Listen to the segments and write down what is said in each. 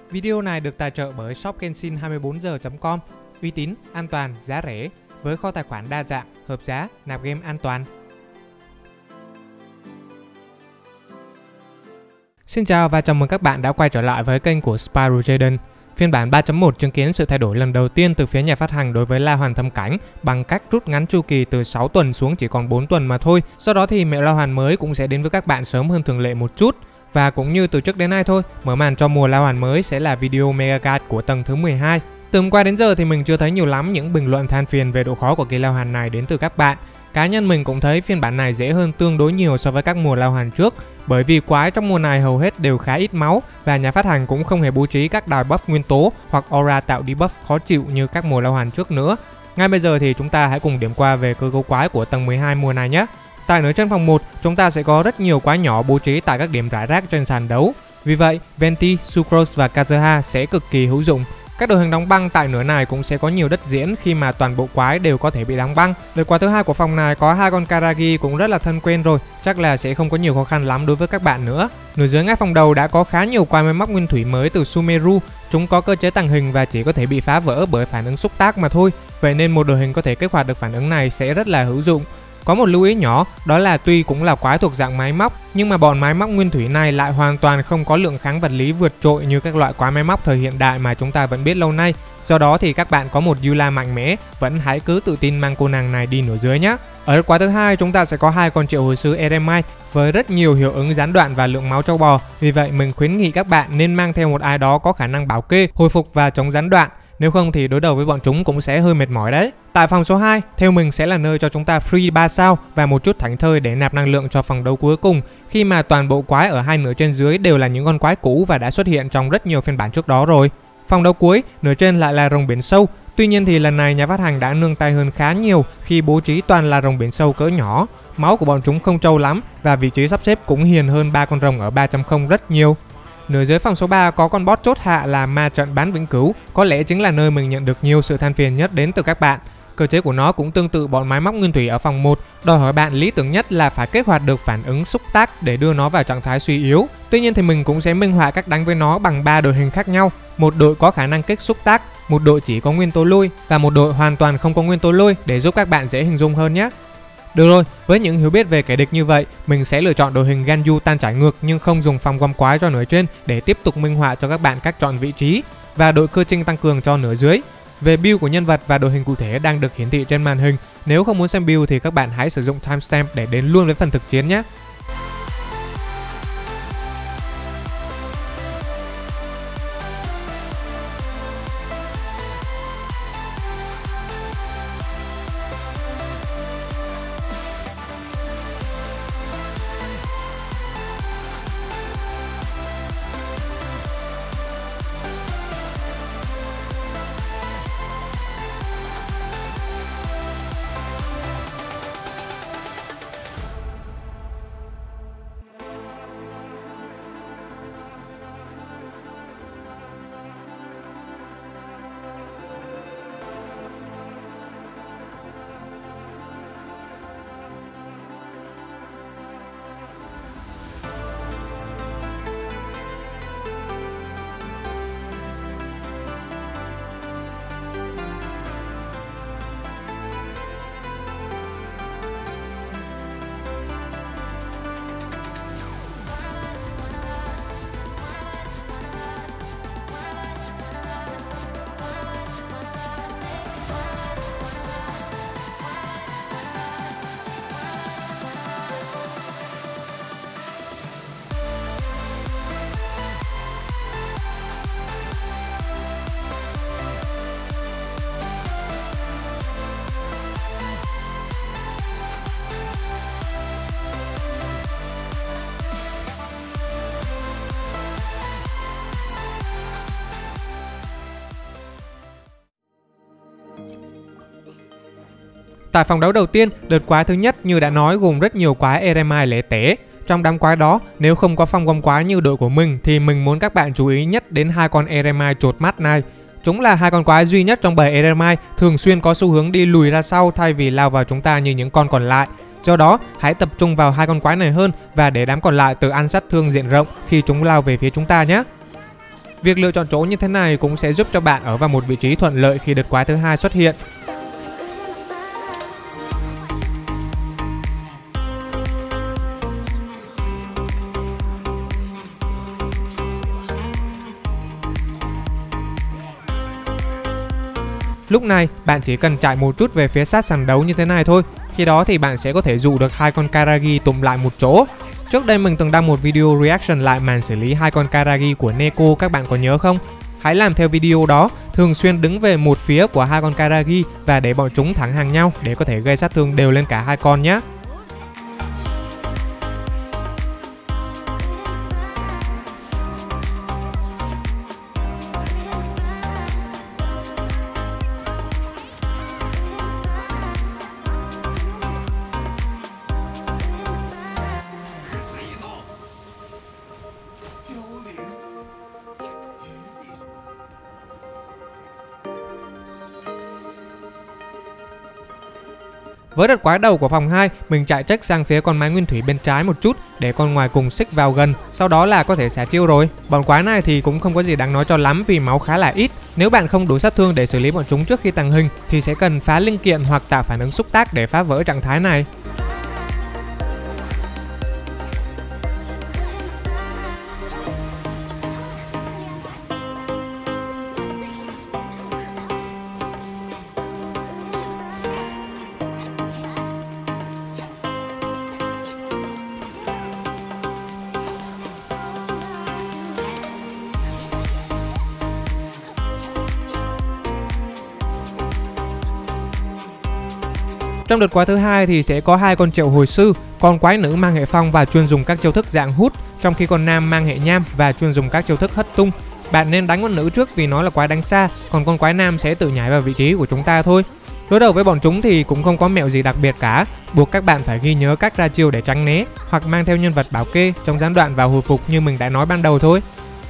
Video này được tài trợ bởi shop Kenshin24giờ.com, uy tín, an toàn, giá rẻ, với kho tài khoản đa dạng, hợp giá, nạp game an toàn. Xin chào và chào mừng các bạn đã quay trở lại với kênh của Spyro Jaden. Phiên bản 3.1 chứng kiến sự thay đổi lần đầu tiên từ phía nhà phát hành đối với La Hoàn Thâm Cảnh bằng cách rút ngắn chu kỳ từ 6 tuần xuống chỉ còn 4 tuần mà thôi. Sau đó thì mẹo La Hoàn mới cũng sẽ đến với các bạn sớm hơn thường lệ một chút. Và cũng như từ trước đến nay thôi, mở màn cho mùa La Hoàn mới sẽ là video Mega Guide của tầng thứ 12. Từ hôm qua đến giờ thì mình chưa thấy nhiều lắm những bình luận than phiền về độ khó của kỳ La Hoàn này đến từ các bạn. Cá nhân mình cũng thấy phiên bản này dễ hơn tương đối nhiều so với các mùa La Hoàn trước, bởi vì quái trong mùa này hầu hết đều khá ít máu và nhà phát hành cũng không hề bố trí các đài buff nguyên tố hoặc aura tạo debuff khó chịu như các mùa La Hoàn trước nữa. Ngay bây giờ thì chúng ta hãy cùng điểm qua về cơ cấu quái của tầng 12 mùa này nhé. Tại nửa trên phòng 1, chúng ta sẽ có rất nhiều quái nhỏ bố trí tại các điểm rải rác trên sàn đấu. Vì vậy, Venti, Sucrose và Kazuha sẽ cực kỳ hữu dụng. Các đội hình đóng băng tại nửa này cũng sẽ có nhiều đất diễn khi mà toàn bộ quái đều có thể bị đóng băng. Đợt quái thứ hai của phòng này có hai con Karagi cũng rất là thân quen rồi, chắc là sẽ không có nhiều khó khăn lắm đối với các bạn nữa. Nửa dưới ngay phòng đầu đã có khá nhiều quái máy móc nguyên thủy mới từ Sumeru. Chúng có cơ chế tàng hình và chỉ có thể bị phá vỡ bởi phản ứng xúc tác mà thôi. Vậy nên một đội hình có thể kích hoạt được phản ứng này sẽ rất là hữu dụng. Có một lưu ý nhỏ, đó là tuy cũng là quái thuộc dạng máy móc, nhưng mà bọn máy móc nguyên thủy này lại hoàn toàn không có lượng kháng vật lý vượt trội như các loại quái máy móc thời hiện đại mà chúng ta vẫn biết lâu nay. Do đó thì các bạn có một Eula mạnh mẽ, vẫn hãy cứ tự tin mang cô nàng này đi nửa dưới nhé. Ở quái thứ hai chúng ta sẽ có hai con triệu hồi sư Eremite với rất nhiều hiệu ứng gián đoạn và lượng máu trâu bò. Vì vậy mình khuyến nghị các bạn nên mang theo một ai đó có khả năng bảo kê, hồi phục và chống gián đoạn. Nếu không thì đối đầu với bọn chúng cũng sẽ hơi mệt mỏi đấy. Tại phòng số 2, theo mình sẽ là nơi cho chúng ta free 3 sao và một chút thảnh thơi để nạp năng lượng cho phòng đấu cuối cùng, khi mà toàn bộ quái ở hai nửa trên dưới đều là những con quái cũ và đã xuất hiện trong rất nhiều phiên bản trước đó rồi. Phòng đấu cuối, nửa trên lại là rồng biển sâu. Tuy nhiên thì lần này nhà phát hành đã nương tay hơn khá nhiều khi bố trí toàn là rồng biển sâu cỡ nhỏ. Máu của bọn chúng không trâu lắm và vị trí sắp xếp cũng hiền hơn ba con rồng ở 3.0 rất nhiều. Nửa dưới phòng số 3 có con boss chốt hạ là ma trận bán vĩnh cửu, có lẽ chính là nơi mình nhận được nhiều sự than phiền nhất đến từ các bạn. Cơ chế của nó cũng tương tự bọn máy móc nguyên thủy ở phòng 1, đòi hỏi bạn lý tưởng nhất là phải kích hoạt được phản ứng xúc tác để đưa nó vào trạng thái suy yếu. Tuy nhiên thì mình cũng sẽ minh họa cách đánh với nó bằng 3 đội hình khác nhau. Một đội có khả năng kích xúc tác, một đội chỉ có nguyên tố lôi và một đội hoàn toàn không có nguyên tố lôi để giúp các bạn dễ hình dung hơn nhé. Được rồi, với những hiểu biết về kẻ địch như vậy, mình sẽ lựa chọn đội hình Ganyu tan chảy ngược nhưng không dùng phòng gom quái cho nửa trên để tiếp tục minh họa cho các bạn cách chọn vị trí, và đội cơ trinh tăng cường cho nửa dưới. Về build của nhân vật và đội hình cụ thể đang được hiển thị trên màn hình. Nếu không muốn xem build thì các bạn hãy sử dụng timestamp để đến luôn với phần thực chiến nhé. Tại phòng đấu đầu tiên, đợt quái thứ nhất như đã nói gồm rất nhiều quái Eremite lẻ tẻ. Trong đám quái đó, nếu không có phong gom quái như đội của mình thì mình muốn các bạn chú ý nhất đến hai con Eremite chột mắt này. Chúng là hai con quái duy nhất trong bầy Eremite thường xuyên có xu hướng đi lùi ra sau thay vì lao vào chúng ta như những con còn lại. Do đó, hãy tập trung vào hai con quái này hơn và để đám còn lại tự ăn sát thương diện rộng khi chúng lao về phía chúng ta nhé. Việc lựa chọn chỗ như thế này cũng sẽ giúp cho bạn ở vào một vị trí thuận lợi khi đợt quái thứ hai xuất hiện. Lúc này, bạn chỉ cần chạy một chút về phía sát sàn đấu như thế này thôi. Khi đó thì bạn sẽ có thể dụ được hai con Karagi tụm lại một chỗ. Trước đây mình từng đăng một video reaction lại màn xử lý hai con Karagi của Neko, các bạn có nhớ không? Hãy làm theo video đó, thường xuyên đứng về một phía của hai con Karagi và để bọn chúng thẳng hàng nhau để có thể gây sát thương đều lên cả hai con nhé. Với đợt quái đầu của vòng 2, mình chạy check sang phía con mái nguyên thủy bên trái một chút để con ngoài cùng xích vào gần, sau đó là có thể xả chiêu rồi. Bọn quái này thì cũng không có gì đáng nói cho lắm vì máu khá là ít. Nếu bạn không đủ sát thương để xử lý bọn chúng trước khi tàng hình thì sẽ cần phá linh kiện hoặc tạo phản ứng xúc tác để phá vỡ trạng thái này. Trong đợt quái thứ hai thì sẽ có hai con triệu hồi sư, con quái nữ mang hệ phong và chuyên dùng các chiêu thức dạng hút, trong khi con nam mang hệ nham và chuyên dùng các chiêu thức hất tung. Bạn nên đánh con nữ trước vì nó là quái đánh xa, còn con quái nam sẽ tự nhảy vào vị trí của chúng ta thôi. Đối đầu với bọn chúng thì cũng không có mẹo gì đặc biệt cả, buộc các bạn phải ghi nhớ cách ra chiêu để tránh né, hoặc mang theo nhân vật bảo kê trong gián đoạn và hồi phục như mình đã nói ban đầu thôi.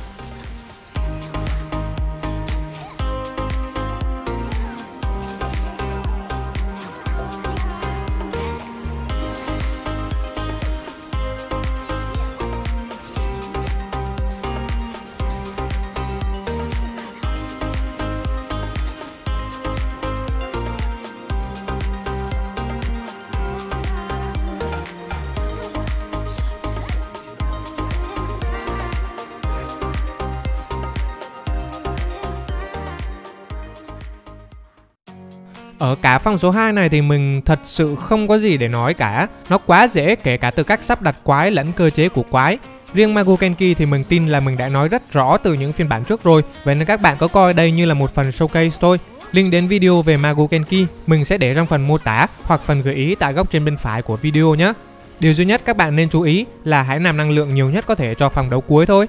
Ở cả phong số 2 này thì mình thật sự không có gì để nói cả. Nó quá dễ kể cả từ cách sắp đặt quái lẫn cơ chế của quái. Riêng Magu Kenki thì mình tin là mình đã nói rất rõ từ những phiên bản trước rồi, vậy nên các bạn có coi đây như là một phần showcase thôi. Link đến video về Magu Kenki mình sẽ để trong phần mô tả hoặc phần gợi ý tại góc trên bên phải của video nhé. Điều duy nhất các bạn nên chú ý là hãy nạp năng lượng nhiều nhất có thể cho vòng đấu cuối thôi.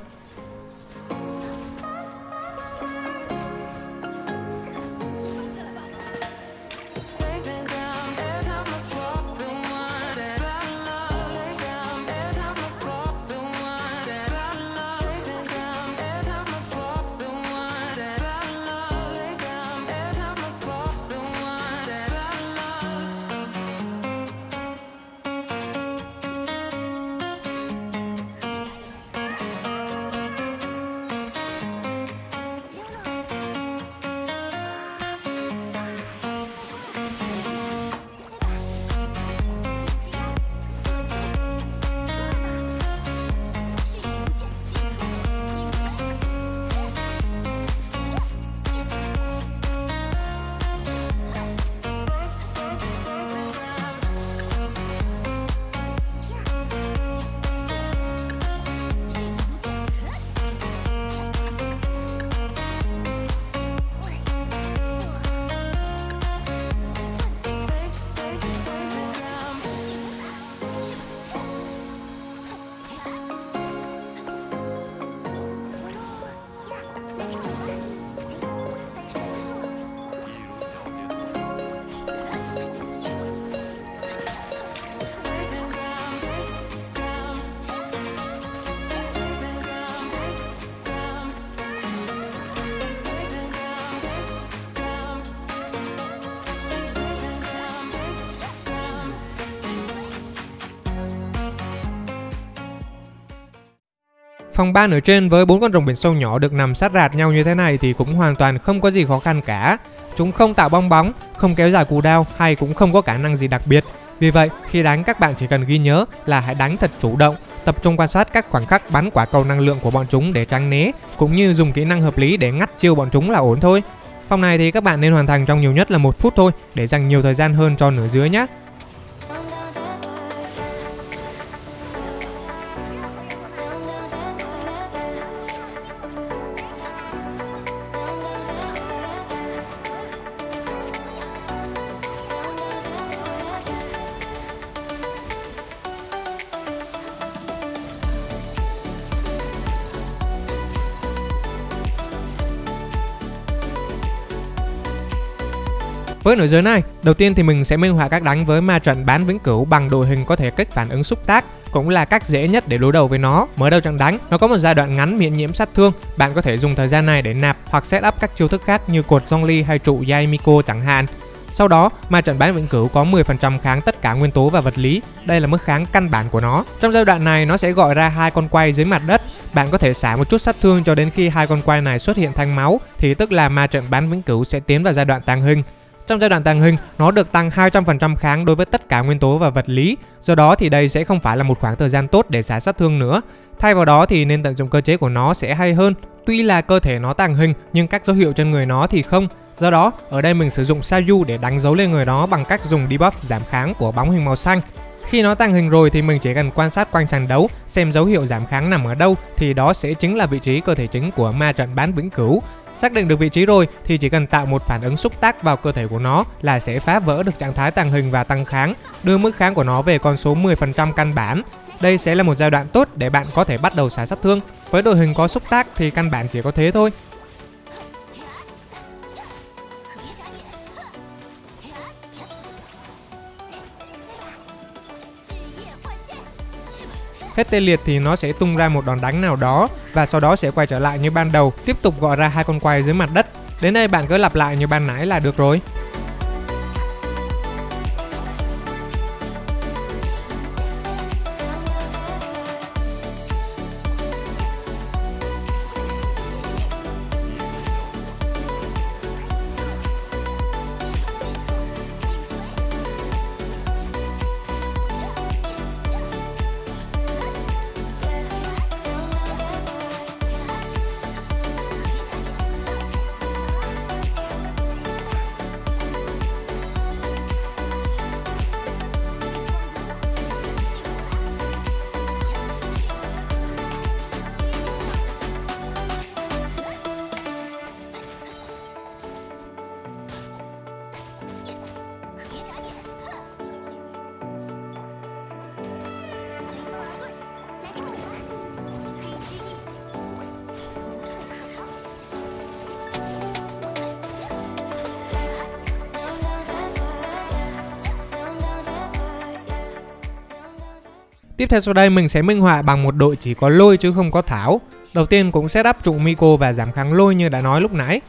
Phòng ban ở trên với 4 con rồng biển sâu nhỏ được nằm sát rạt nhau như thế này thì cũng hoàn toàn không có gì khó khăn cả. Chúng không tạo bong bóng, không kéo dài cù đao hay cũng không có khả năng gì đặc biệt. Vì vậy, khi đánh các bạn chỉ cần ghi nhớ là hãy đánh thật chủ động, tập trung quan sát các khoảnh khắc bắn quả cầu năng lượng của bọn chúng để tránh né, cũng như dùng kỹ năng hợp lý để ngắt chiêu bọn chúng là ổn thôi. Phòng này thì các bạn nên hoàn thành trong nhiều nhất là 1 phút thôi để dành nhiều thời gian hơn cho nửa dưới nhé. Với nửa giới này, đầu tiên thì mình sẽ minh họa cách đánh với ma trận bán vĩnh cửu bằng đội hình có thể kích phản ứng xúc tác, cũng là cách dễ nhất để đối đầu với nó. Mở đầu trận đánh, nó có một giai đoạn ngắn miễn nhiễm sát thương, bạn có thể dùng thời gian này để nạp hoặc set up các chiêu thức khác như cột Zhongli hay trụ Yaimiko chẳng hạn. Sau đó, ma trận bán vĩnh cửu có 10% kháng tất cả nguyên tố và vật lý. Đây là mức kháng căn bản của nó. Trong giai đoạn này, nó sẽ gọi ra 2 con quay dưới mặt đất. Bạn có thể xả một chút sát thương cho đến khi 2 con quay này xuất hiện thanh máu, thì tức là ma trận bán vĩnh cửu sẽ tiến vào giai đoạn tàng hình. Trong giai đoạn tàng hình, nó được tăng 200% kháng đối với tất cả nguyên tố và vật lý. Do đó thì đây sẽ không phải là một khoảng thời gian tốt để xả sát thương nữa. Thay vào đó thì nên tận dụng cơ chế của nó sẽ hay hơn. Tuy là cơ thể nó tàng hình nhưng các dấu hiệu trên người nó thì không. Do đó, ở đây mình sử dụng Sayu để đánh dấu lên người nó bằng cách dùng debuff giảm kháng của bóng hình màu xanh. Khi nó tàng hình rồi thì mình chỉ cần quan sát quanh sàn đấu, xem dấu hiệu giảm kháng nằm ở đâu thì đó sẽ chính là vị trí cơ thể chính của ma trận bán vĩnh cửu. Xác định được vị trí rồi thì chỉ cần tạo một phản ứng xúc tác vào cơ thể của nó là sẽ phá vỡ được trạng thái tàng hình và tăng kháng, đưa mức kháng của nó về con số 10% căn bản. Đây sẽ là một giai đoạn tốt để bạn có thể bắt đầu xả sát thương. Với đội hình có xúc tác thì căn bản chỉ có thế thôi. Hết tê liệt thì nó sẽ tung ra một đòn đánh nào đó và sau đó sẽ quay trở lại như ban đầu, tiếp tục gọi ra 2 con quay dưới mặt đất. Đến đây bạn cứ lặp lại như ban nãy là được rồi. Tiếp theo sau đây mình sẽ minh họa bằng một đội chỉ có lôi chứ không có thảo. Đầu tiên cũng set up trụ Miko và giảm kháng lôi như đã nói lúc nãy.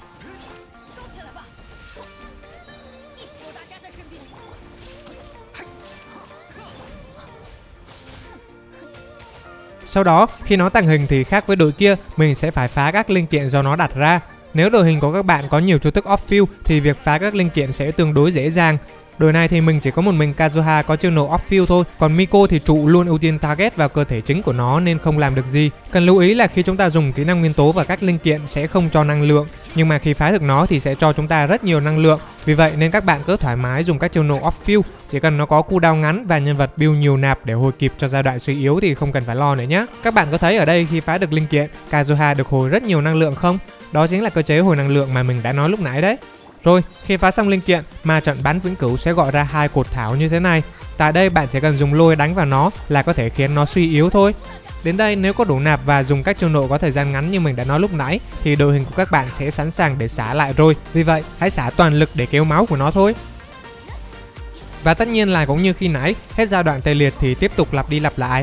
Sau đó, khi nó tàng hình thì khác với đội kia, mình sẽ phải phá các linh kiện do nó đặt ra. Nếu đội hình của các bạn có nhiều chiêu thức off-field thì việc phá các linh kiện sẽ tương đối dễ dàng. Đội này thì mình chỉ có một mình Kazuha có chiêu nổ off-field thôi, còn Miko thì trụ luôn ưu tiên target vào cơ thể chính của nó nên không làm được gì. Cần lưu ý là khi chúng ta dùng kỹ năng nguyên tố và các linh kiện sẽ không cho năng lượng, nhưng mà khi phá được nó thì sẽ cho chúng ta rất nhiều năng lượng. Vì vậy nên các bạn cứ thoải mái dùng các chiêu nổ off-field, chỉ cần nó có cooldown ngắn và nhân vật build nhiều nạp để hồi kịp cho giai đoạn suy yếu thì không cần phải lo nữa nhé. Các bạn có thấy ở đây khi phá được linh kiện, Kazuha được hồi rất nhiều năng lượng không? Đó chính là cơ chế hồi năng lượng mà mình đã nói lúc nãy đấy. Rồi, khi phá xong linh kiện, ma trận bán vĩnh cửu sẽ gọi ra 2 cột thảo như thế này. Tại đây bạn chỉ cần dùng lôi đánh vào nó là có thể khiến nó suy yếu thôi. Đến đây nếu có đủ nạp và dùng các chiêu nộ có thời gian ngắn như mình đã nói lúc nãy thì đội hình của các bạn sẽ sẵn sàng để xả lại rồi. Vì vậy, hãy xả toàn lực để kéo máu của nó thôi. Và tất nhiên là cũng như khi nãy, hết giai đoạn tê liệt thì tiếp tục lặp đi lặp lại.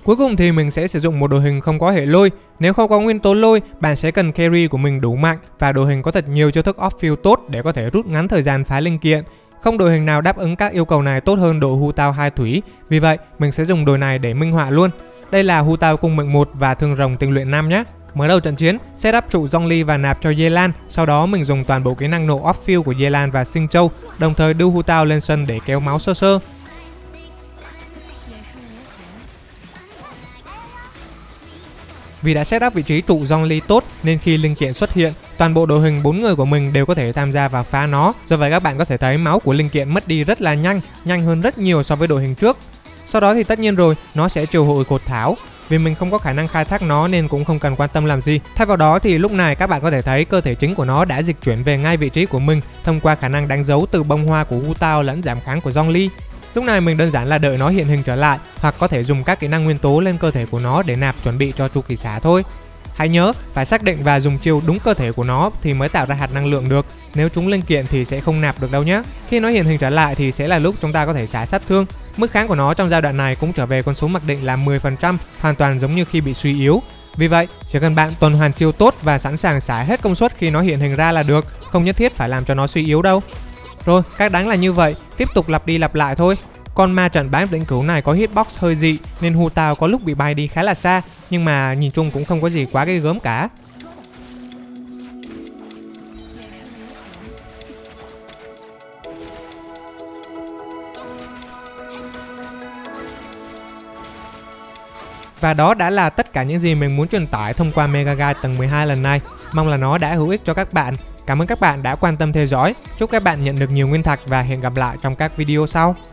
Cuối cùng thì mình sẽ sử dụng một đội hình không có hệ lôi. Nếu không có nguyên tố lôi, bạn sẽ cần carry của mình đủ mạnh và đội hình có thật nhiều chiêu thức off-field tốt để có thể rút ngắn thời gian phá linh kiện. Không đội hình nào đáp ứng các yêu cầu này tốt hơn đội Hu Tao 2 thủy, vì vậy mình sẽ dùng đội này để minh họa luôn. Đây là Hu Tao cung mệnh 1 và thương rồng tinh luyện 5 nhé. Mở đầu trận chiến, setup trụ Zhongli và nạp cho Yelan, sau đó mình dùng toàn bộ kỹ năng nổ off-field của Yelan và Sinh Châu, đồng thời đưa Hu Tao lên sân để kéo máu sơ sơ. Vì đã setup vị trí trụ Zhongli tốt nên khi linh kiện xuất hiện, toàn bộ đội hình 4 người của mình đều có thể tham gia vào phá nó. Do vậy các bạn có thể thấy máu của linh kiện mất đi rất là nhanh hơn rất nhiều so với đội hình trước. Sau đó thì tất nhiên rồi, nó sẽ triệu hồi cột thảo. Vì mình không có khả năng khai thác nó nên cũng không cần quan tâm làm gì. Thay vào đó thì lúc này các bạn có thể thấy cơ thể chính của nó đã dịch chuyển về ngay vị trí của mình thông qua khả năng đánh dấu từ bông hoa của Hu Tao lẫn giảm kháng của Zhongli. Lúc này mình đơn giản là đợi nó hiện hình trở lại, hoặc có thể dùng các kỹ năng nguyên tố lên cơ thể của nó để nạp chuẩn bị cho chu kỳ xả thôi. Hãy nhớ phải xác định và dùng chiêu đúng cơ thể của nó thì mới tạo ra hạt năng lượng được. Nếu trúng linh kiện thì sẽ không nạp được đâu nhé. Khi nó hiện hình trở lại thì sẽ là lúc chúng ta có thể xả sát thương. Mức kháng của nó trong giai đoạn này cũng trở về con số mặc định là 10%, hoàn toàn giống như khi bị suy yếu. Vì vậy, chỉ cần bạn tuần hoàn chiêu tốt và sẵn sàng xả hết công suất khi nó hiện hình ra là được, không nhất thiết phải làm cho nó suy yếu đâu. Rồi, cách đánh là như vậy, tiếp tục lặp đi lặp lại thôi. Con ma trận bán vĩnh cửu này có hitbox hơi dị nên Hu Tao có lúc bị bay đi khá là xa, nhưng mà nhìn chung cũng không có gì quá ghê gớm cả. Và đó đã là tất cả những gì mình muốn truyền tải thông qua Mega Guide tầng 12 lần này. Mong là nó đã hữu ích cho các bạn. Cảm ơn các bạn đã quan tâm theo dõi. Chúc các bạn nhận được nhiều nguyên thạch và hẹn gặp lại trong các video sau.